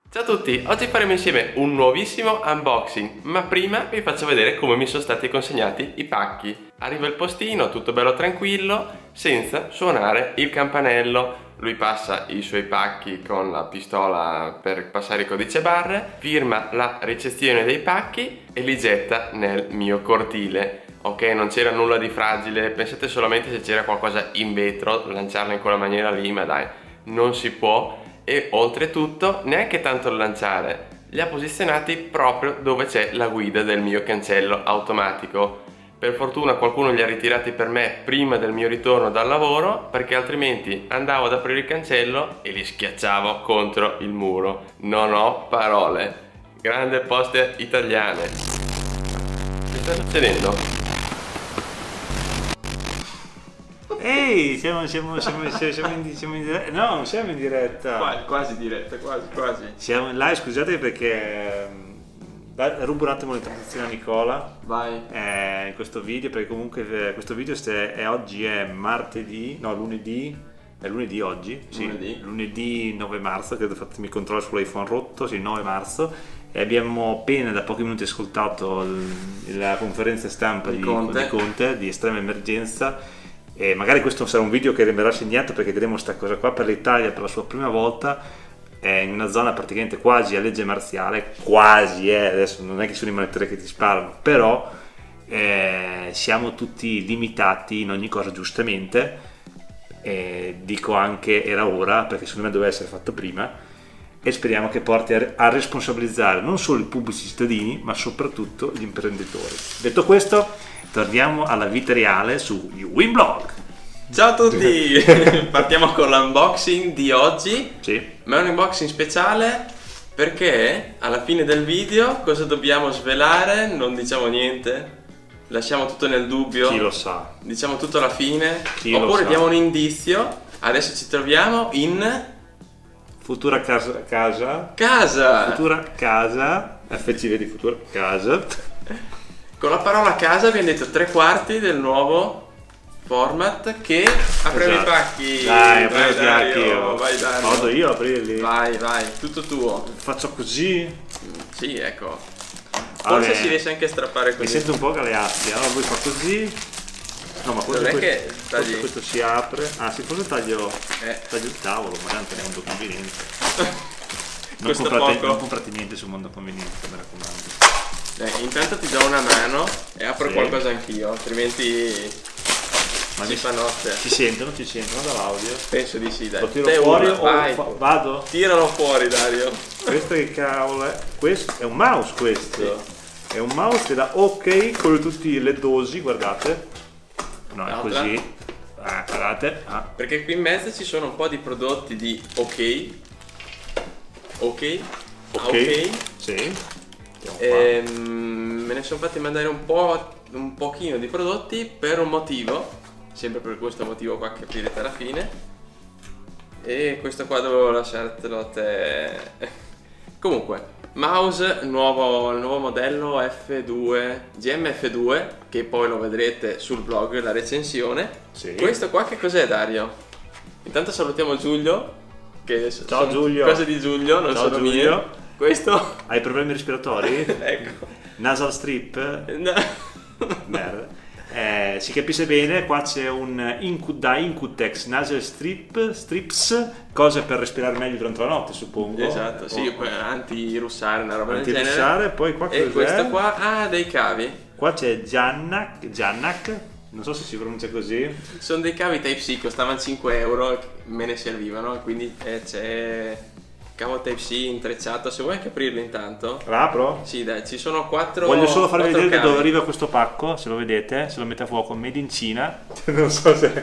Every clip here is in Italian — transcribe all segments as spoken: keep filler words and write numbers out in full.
Ciao a tutti, oggi faremo insieme un nuovissimo unboxing, ma prima vi faccio vedere come mi sono stati consegnati i pacchi. Arriva il postino, tutto bello tranquillo, senza suonare il campanello. Lui passa i suoi pacchi con la pistola per passare il codice barre, firma la ricezione dei pacchi e li getta nel mio cortile. Ok, non c'era nulla di fragile, pensate solamente se c'era qualcosa in vetro, lanciarla in quella maniera lì, ma dai, non si può. E oltretutto neanche tanto il lanciare, li ha posizionati proprio dove c'è la guida del mio cancello automatico. Per fortuna qualcuno li ha ritirati per me prima del mio ritorno dal lavoro, perché altrimenti andavo ad aprire il cancello e li schiacciavo contro il muro. Non ho parole. Grande Poste Italiane. Che sta succedendo? Ehi, siamo, siamo, siamo, siamo, in, siamo in diretta. No, non siamo in diretta. Quasi, quasi diretta, quasi, quasi. Siamo in live, scusate perché eh, rubo un attimo l'introduzione a Nicola. Vai. Eh, in questo video, perché comunque eh, questo video è, è oggi è martedì, no lunedì, è lunedì oggi, sì, lunedì, lunedì nove marzo, credo fatemi controllo sull'iPhone rotto, sì, nove marzo. E abbiamo appena da pochi minuti ascoltato il, la conferenza stampa di, di, Conte. di Conte, di estrema emergenza. E magari questo sarà un video che rimarrà segnato perché vedremo questa cosa qua per l'Italia per la sua prima volta è in una zona praticamente quasi a legge marziale, quasi, eh, adesso non è che sono i manetteri che ti sparano, però eh, siamo tutti limitati in ogni cosa giustamente, e dico anche era ora perché secondo me doveva essere fatto prima, e speriamo che porti a, a responsabilizzare non solo i pubblici cittadini ma soprattutto gli imprenditori. Detto questo, torniamo alla vita reale su Winblog. Ciao a tutti! Partiamo con l'unboxing di oggi. Sì. Ma è un unboxing speciale perché alla fine del video cosa dobbiamo svelare? Non diciamo niente? Lasciamo tutto nel dubbio? Chi lo sa? Diciamo tutto alla fine? Chi Oppure diamo un indizio? Adesso ci troviamo in... Futura casa... Casa? Casa! Futura casa... F C V di futura casa... Con la parola casa abbiamo detto tre quarti del nuovo format che apriamo esatto. i pacchi. Dai, vai Dario, io. Vai Dario. Vado io a aprirli. Vai, vai, tutto tuo. Faccio così? Sì, ecco. Forse Vabbè. si riesce anche a strappare così. Mi sento un po' galeazzi, allora lui fa così. No, ma forse, non è questo, che tagli... forse questo si apre. Ah, sì, forse taglio, eh. taglio il tavolo, ma tanto è un mondo conveniente. Non Questo comprate, poco. non comprate niente sul mondo conveniente, mi raccomando. Eh, intanto ti do una mano e apro sì. qualcosa anch'io, altrimenti ma si fa notte. Ci sentono? Ci sentono dall'audio? Penso di sì, dai. Lo tiro Te fuori o vai. Fa vado? Tiralo fuori, Dario. Questo che cavolo è? Questo è un mouse questo. Sì. È un mouse che dà ok con tutte le dosi, guardate. No, è così. Ah, guardate. Ah. Perché qui in mezzo ci sono un po' di prodotti di ok. Ok. Ok. okay. Sì. E, mm, me ne sono fatti mandare un po' un pochino di prodotti per un motivo, sempre per questo motivo qua che capirete alla fine. E questo qua dovevo lasciartelo a te. Comunque, mouse nuovo, il nuovo modello F due G M F due, che poi lo vedrete sul blog, la recensione. Sì. Questo qua che cos'è, Dario? Intanto salutiamo Giulio, che ciao Giulio. Cose di Giulio, non ciao sono Giulio. mie. Questo? Hai problemi respiratori? Ecco. Nasal strip? No. Merda. Eh, si capisce bene, qua c'è un Incu, da Incutex nasal strip, strips, cose per respirare meglio durante la notte, suppongo. Esatto, sì, oh, poi anti-russare, una roba del genere. Anti-russare, poi qua e questo qua, ah, dei cavi. Qua c'è Giannac, Giannac, non so se si pronuncia così. Sono dei cavi Type-C, costavano cinque euro, me ne servivano, quindi eh, c'è cavo Type-C intrecciato. Se vuoi anche aprirlo intanto. L'apro? Sì, dai, ci sono quattro. Voglio solo farvi vedere cavi. da dove arriva questo pacco, se lo vedete, se lo mette a fuoco, made in Cina. Non so se...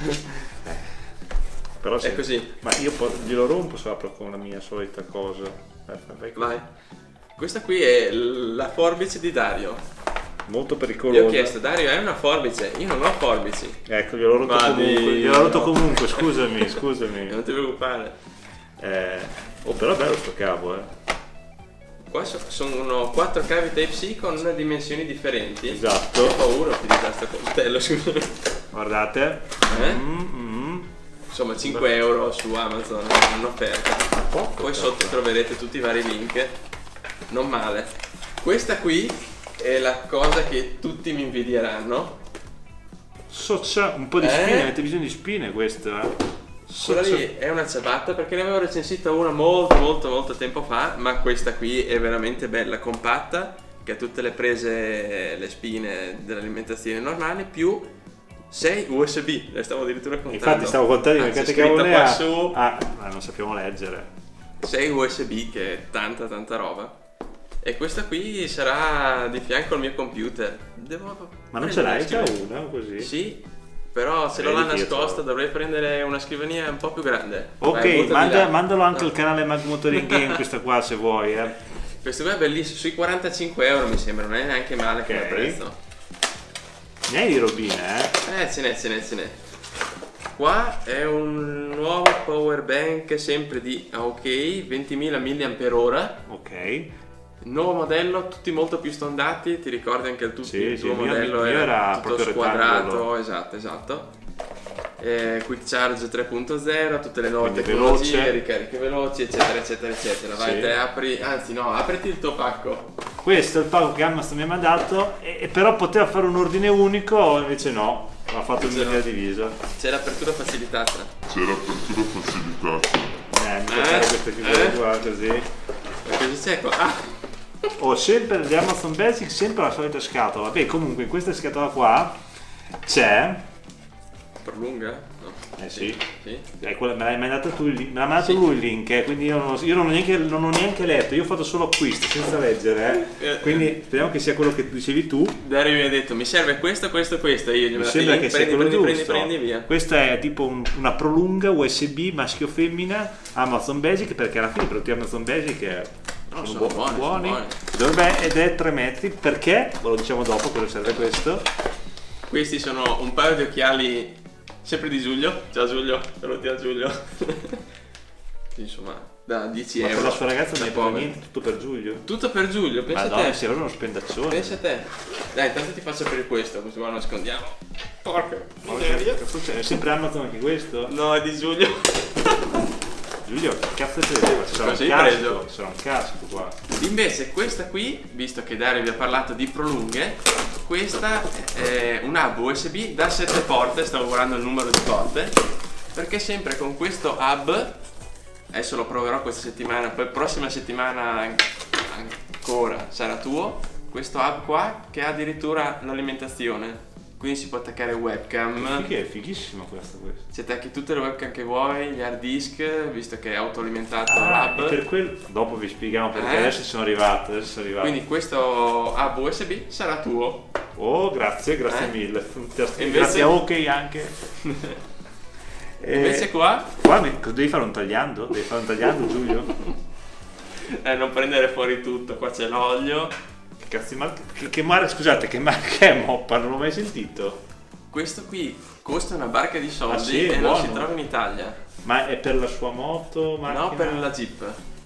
Però sì. È così. Ma io glielo rompo se apro con la mia solita cosa. Vai. Vai. Questa qui è la forbice di Dario. Molto pericolosa. Io ho chiesto, Dario, hai una forbice? Io non ho forbici. Ecco, gliel'ho rotto Vadi. comunque. Gliel'ho rotto comunque, scusami, scusami. Non ti preoccupare. Eh... Oh, però è bello sto cavo, eh. Qua sono quattro cavi Type-C con dimensioni differenti. Esatto. Ho paura di questo coltello, scusami. Guardate. Eh? Mm, mm. Insomma, cinque euro su Amazon, un'offerta. Poi però. Sotto troverete tutti i vari link. Non male. Questa qui è la cosa che tutti mi invidieranno. Soccia, un po' di eh? spine, avete bisogno di spine questa? Quella lì è una ciabatta perché ne avevo recensita una molto molto molto tempo fa, ma questa qui è veramente bella, compatta, che ha tutte le prese, le spine dell'alimentazione normale, più sei U S B, le stavo addirittura contando. Infatti stavo contando perché che cavolo qua su. Ah, ma non sappiamo leggere. sei U S B, che è tanta tanta roba. E questa qui sarà di fianco al mio computer. Devo ma non ce l'hai già una così? Sì, però se non l'ha nascosta dovrei prendere una scrivania un po' più grande. Ok, vai, manda, mandalo anche no. al canale Mag Motoring Game questa qua se vuoi. Eh. Questo qua è bellissimo, sui quarantacinque euro mi sembra, non è neanche male okay. come prezzo. Ne hai di robine, eh? Eh, ce n'è, ce n'è, ce n'è. Qua è un nuovo power bank sempre di A O K, ventimila milliampere ora. Ok. Nuovo modello, tutti molto più stondati, ti ricordi anche il, tuo, sì, il tuo sì, modello mio, mio era, era tutto squadrato, esatto, esatto. Eh, quick charge tre punto zero, tutte le nuove quindi tecnologie, veloce. ricariche veloci, eccetera, eccetera, eccetera. Vai, sì. te apri, anzi no, apriti il tuo pacco. Questo è il pacco che Amazon mi ha mandato, e, e però poteva fare un ordine unico, invece no, ha fatto il mio diviso. C'è l'apertura facilitata. C'è l'apertura facilitata. Eh, mi piace eh? queste figure eh? qua così. Cosa c'è qua? Ah! Ho sempre di Amazon Basic, sempre la solita scatola. Beh, comunque in questa scatola qua c'è. Prolunga? No. Eh sì, sì. Eh, quella, me l'hai mandato tu, me l'ha mandato sì. lui il link, eh, quindi io, non, io non, ho neanche, non ho neanche letto, io ho fatto solo acquisti senza leggere, eh. quindi speriamo che sia quello che dicevi tu. Dario mi ha detto mi serve questo, questo, questo, io gli mi sembra link, che sia quello prendi, giusto. Prendi, prendi, via. Questa è tipo un, una prolunga U S B maschio femmina Amazon Basic, perché alla fine i prodotti Amazon Basic è, no, sono, sono, bu- buoni, buoni. sono buoni. Dov'è? Ed è tre metri, perché? Ve lo diciamo dopo cosa serve questo. Questi sono un paio di occhiali sempre di Giulio. Ciao Giulio, saluti a Giulio. Insomma, da dieci euro. Ma per la sua ragazza non è per niente, tutto per Giulio. Tutto per Giulio, pensa Madonna, a te. Ma sei uno spendaccione. Pensa a te. Dai, intanto ti faccio aprire questo, così qua lo nascondiamo. Porca. È sempre Amazon anche questo? No, è di Giulio. Giulio, che cazzo ti vedeva? Sarà un casco, sarà un casco qua. Invece questa qui, visto che Dario vi ha parlato di prolunghe, questa è un hub U S B da sette porte, stavo guardando il numero di porte, perché sempre con questo hub, adesso lo proverò questa settimana, poi prossima settimana ancora sarà tuo, questo hub qua che ha addirittura l'alimentazione. Quindi si può attaccare webcam. Che è fighissimo questo, questo. Ci attacchi tutte le webcam che vuoi, gli hard disk, visto che è autoalimentato ah, l'hub. Per quel... Dopo vi spieghiamo perché eh? adesso sono arrivato, adesso sono arrivato. Quindi questo hub U S B sarà tuo. Oh, grazie, grazie eh? mille. Invece... Grazie a OK anche. e invece qua? Qua devi fare un tagliando? Devi fare un tagliando, Giulio? eh, non prendere fuori tutto, qua c'è l'olio. Cazzo, ma che, che mare, scusate, che marca è Moppa? Non l'ho mai sentito. Questo qui costa una barca di soldi ah, sì, e buono. non si trova in Italia. Ma è per la sua moto? Macchina? No, per la Jeep.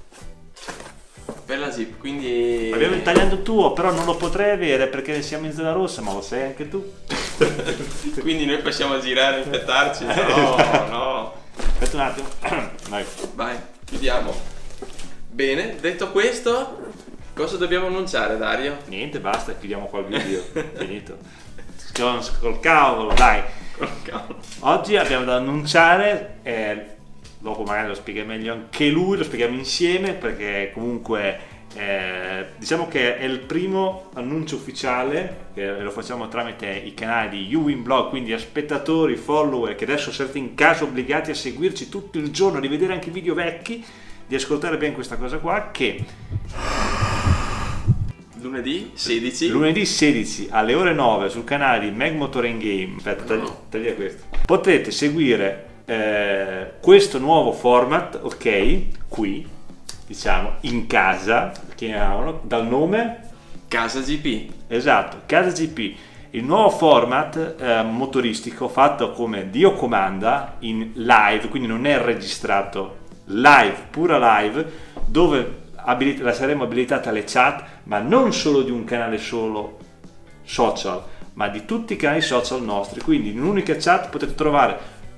Per la Jeep, quindi... Abbiamo il tagliando tuo, però non lo potrei avere perché siamo in zona rossa, ma lo sai anche tu. Quindi noi possiamo girare e infettarci? No, no. Aspetta un attimo. Vai. Vai, chiudiamo. Bene, detto questo... Cosa dobbiamo annunciare, Dario? Niente, basta, chiudiamo qua il video. Finito. Col cavolo, dai. Col cavolo. Oggi abbiamo da annunciare, eh, dopo magari lo spiega meglio anche lui, lo spieghiamo insieme perché comunque eh, diciamo che è il primo annuncio ufficiale, che lo facciamo tramite i canali di uWinblog, quindi a spettatori, follower, che adesso siete in casa obbligati a seguirci tutto il giorno, a rivedere anche i video vecchi, di ascoltare bene questa cosa qua, che... Lunedì sedici Lunedì sedici alle ore nove sul canale di Mag Motoring Game. Aspetta, taglia, no. taglia questo. Potete seguire eh, questo nuovo format, ok? Qui, diciamo, in casa, chiamiamolo, dal nome? Casa G P. Esatto, Casa G P. Il nuovo format eh, motoristico fatto come Dio comanda, in live, quindi non è registrato, live, pura live, dove abilit- la saremo abilitata alle chat, ma non solo di un canale solo social, ma di tutti i canali social nostri. Quindi in un'unica chat potete trovare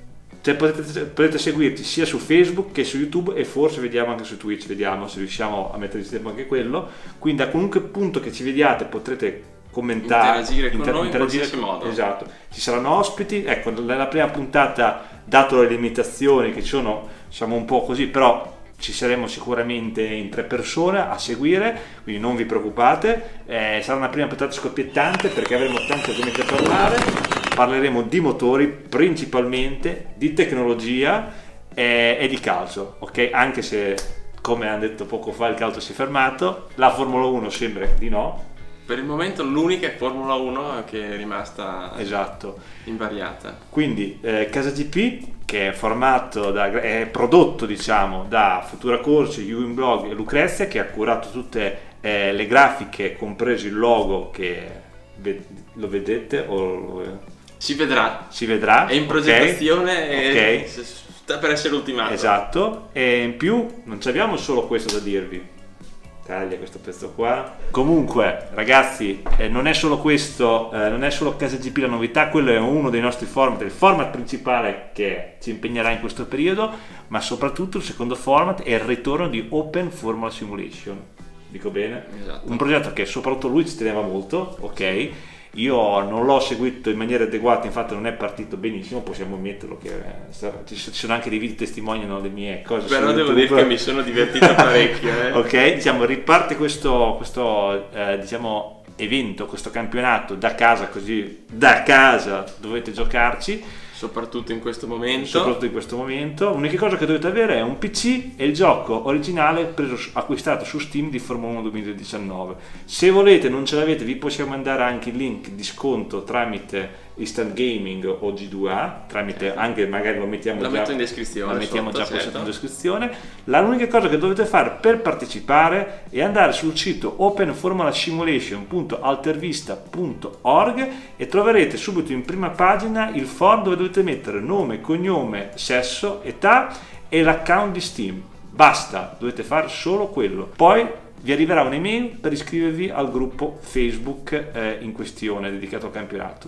Cioè potete, potete seguirci sia su Facebook che su YouTube e forse vediamo anche su Twitch, vediamo se riusciamo a mettere insieme anche quello. Quindi a qualunque punto che ci vediate potrete commentare, interagire con inter- noi interagire in qualsiasi modo. Esatto. Ci saranno ospiti. Ecco, nella prima puntata, dato le limitazioni che ci sono, siamo un po' così, però ci saremo sicuramente in tre persone a seguire, quindi non vi preoccupate. Eh, sarà una prima puntata scoppiettante perché avremo tanti argomenti da parlare. Parleremo di motori principalmente, di tecnologia eh, e di calcio, ok? Anche se, come hanno detto poco fa, il calcio si è fermato, la Formula uno sembra di no. Per il momento l'unica è Formula uno che è rimasta esatto. invariata. Quindi eh, Casa G P, che è formato da, è prodotto diciamo da Futura Corsi, Ewing Blog e Lucrezia, che ha curato tutte eh, le grafiche, compreso il logo che ve- lo vedete o si vedrà. Si vedrà. È in progettazione okay. e sta per essere ultimato. Esatto. E in più non abbiamo solo questo da dirvi. Taglia questo pezzo qua. Comunque ragazzi, eh, non è solo questo, eh, non è solo Casa G P la novità, quello è uno dei nostri format, il format principale che ci impegnerà in questo periodo, ma soprattutto il secondo format è il ritorno di Open Formula Simulation. Dico bene? Esatto. Un progetto che soprattutto lui ci teneva molto, ok? Io non l'ho seguito in maniera adeguata, infatti non è partito benissimo, possiamo ammetterlo che eh, ci sono anche dei video che testimoniano le mie cose. Però devo dire che mi sono divertito parecchio. Eh. Ok, diciamo riparte questo, questo eh, diciamo, evento, questo campionato da casa, così da casa dovete giocarci. Soprattutto in questo momento. Soprattutto in questo momento. L'unica cosa che dovete avere è un P C e il gioco originale preso, acquistato su Steam di Formula uno duemiladiciannove. Se volete, non ce l'avete, vi possiamo mandare anche il link di sconto tramite Instant Gaming o G due A, tramite certo. Anche magari lo mettiamo la già, metto in descrizione. la mettiamo sotto, già certo. in descrizione. L'unica cosa che dovete fare per partecipare è andare sul sito open formula simulation punto altervista punto org e troverete subito in prima pagina il form dove dovete mettere nome, cognome, sesso, età e l'account di Steam. Basta, dovete fare solo quello. Poi vi arriverà un'email per iscrivervi al gruppo Facebook eh, in questione dedicato al campionato.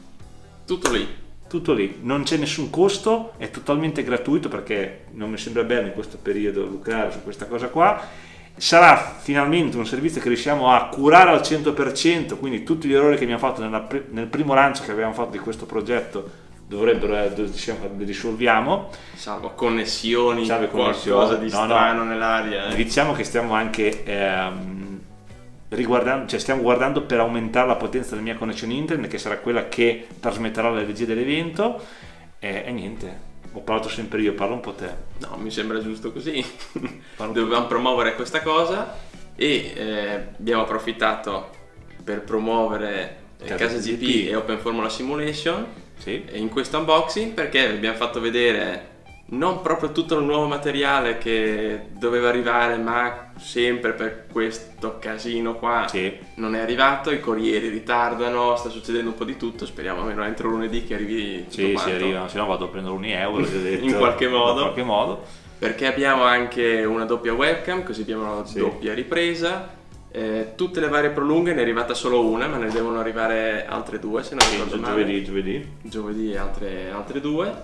Tutto lì. Tutto lì, non c'è nessun costo, è totalmente gratuito perché non mi sembra bello in questo periodo lucrare su questa cosa qua. Sarà finalmente un servizio che riusciamo a curare al cento per cento, quindi tutti gli errori che abbiamo fatto nella, nel primo lancio che abbiamo fatto di questo progetto dovrebbero, diciamo, li risolviamo. Salvo connessioni, Salve qualcosa connessioni. di no, strano no. nell'aria. Eh. Diciamo che stiamo anche ehm, riguardando, cioè stiamo guardando per aumentare la potenza della mia connessione internet, che sarà quella che trasmetterà la regia dell'evento. E, e niente, ho parlato sempre io, parlo un po' te. No, mi sembra giusto così. Dovevamo promuovere questa cosa e eh, abbiamo approfittato per promuovere Casa, Casa G P, G P e Open Formula Simulation sì. in questo unboxing, perché vi abbiamo fatto vedere non proprio tutto il nuovo materiale che doveva arrivare, ma sempre per questo casino qua sì. non è arrivato, i corrieri ritardano, sta succedendo un po' di tutto, speriamo almeno entro lunedì che arrivi tutto sì, quanto. Sì, arriva, se no vado a prendere un euro detto, in qualche modo. in qualche modo perché abbiamo anche una doppia webcam, così abbiamo una sì. doppia ripresa. Eh, tutte le varie prolunghe, ne è arrivata solo una, ma ne devono arrivare altre due se non sì, ricordo male. Giovedì, giovedì. Giovedì altre, altre due.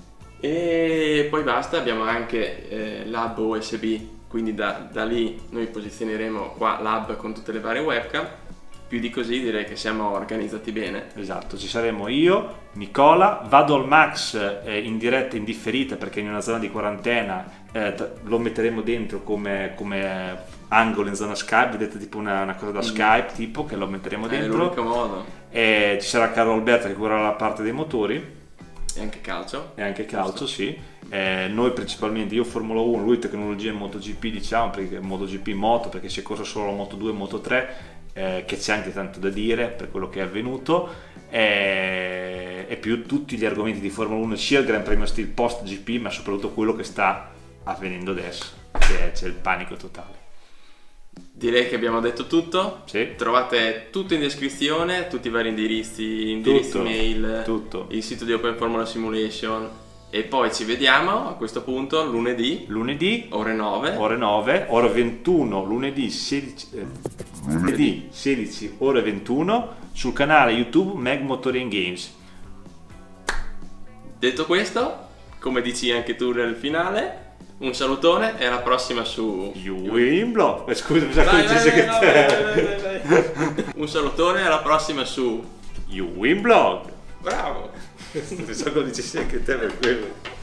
E poi basta, abbiamo anche eh, l'hub U S B, quindi da, da lì noi posizioneremo qua l'hub con tutte le varie webcam. Più di così direi che siamo organizzati bene. Esatto, ci saremo io, Nicola, vado al Max eh, in diretta indifferita perché in una zona di quarantena eh, lo metteremo dentro come, come angolo in zona Skype, vedete tipo una, una cosa da Skype tipo che lo metteremo dentro. È l'unico modo. E ci sarà Carlo Alberto che curerà la parte dei motori. E anche calcio. E anche calcio, sì. Eh, noi principalmente, io Formula uno, lui tecnologia e MotoGP diciamo, perché MotoGP moto, perché si è corso solo Moto due e Moto tre, eh, che c'è anche tanto da dire per quello che è avvenuto, eh, e più tutti gli argomenti di Formula uno, sia il Gran Premio Steel post G P, ma soprattutto quello che sta avvenendo adesso, che c'è il panico totale. Direi che abbiamo detto tutto. Sì. Trovate tutto in descrizione, tutti i vari indirizzi, indirizzi tutto, mail, tutto. il sito di Open Formula Simulation. E poi ci vediamo a questo punto lunedì. Lunedì ore nove. Ore nove, ore ventuno, lunedì sedici, eh, lunedì sedici, ore ventuno sul canale YouTube Meg Motori and Games. Detto questo, come dici anche tu nel finale. Un salutone e alla prossima su YouWinBlog. Scusa, mi sa che dici che te. Un salutone e alla prossima su YouWinBlog. Bravo. Mi sa che dici anche te per quello.